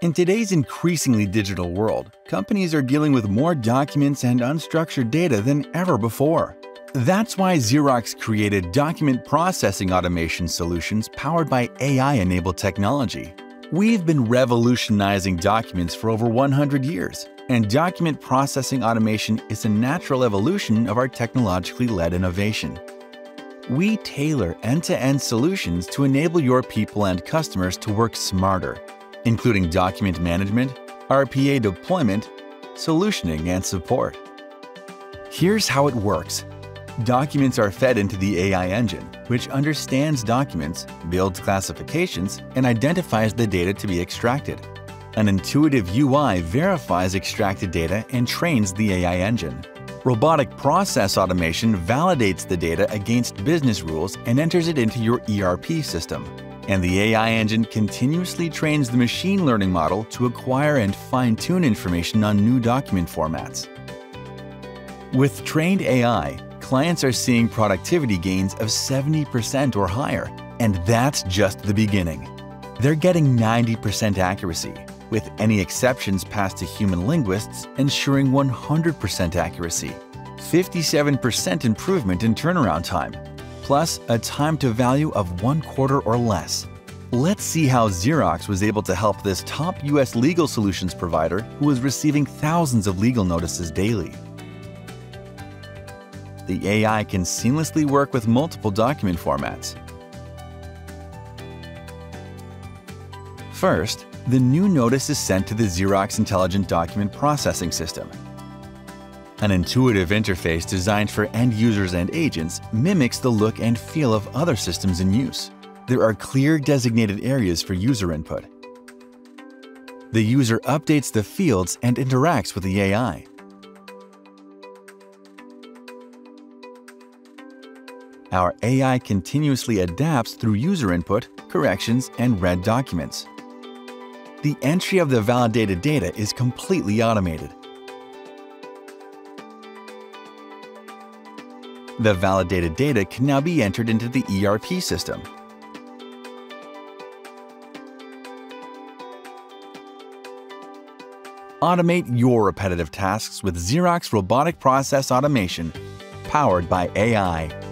In today's increasingly digital world, companies are dealing with more documents and unstructured data than ever before. That's why Xerox created document processing automation solutions powered by AI-enabled technology. We've been revolutionizing documents for over 100 years, and document processing automation is a natural evolution of our technologically led innovation. We tailor end-to-end solutions to enable your people and customers to work smarter, including document management, RPA deployment, solutioning, and support. Here's how it works. Documents are fed into the AI engine, which understands documents, builds classifications, and identifies the data to be extracted. An intuitive UI verifies extracted data and trains the AI engine. Robotic Process Automation validates the data against business rules and enters it into your ERP system. And the AI engine continuously trains the machine learning model to acquire and fine-tune information on new document formats. With trained AI, clients are seeing productivity gains of 70% or higher, and that's just the beginning. They're getting 90% accuracy, with any exceptions passed to human linguists ensuring 100% accuracy, 57% improvement in turnaround time, plus a time to value of 1/4 or less. Let's see how Xerox was able to help this top US legal solutions provider who is receiving thousands of legal notices daily. The AI can seamlessly work with multiple document formats. First, the new notice is sent to the Xerox Intelligent Document Processing System. An intuitive interface designed for end users and agents mimics the look and feel of other systems in use. There are clear designated areas for user input. The user updates the fields and interacts with the AI. Our AI continuously adapts through user input, corrections, and read documents. The entry of the validated data is completely automated. The validated data can now be entered into the ERP system. Automate your repetitive tasks with Xerox Robotic Process Automation, powered by AI.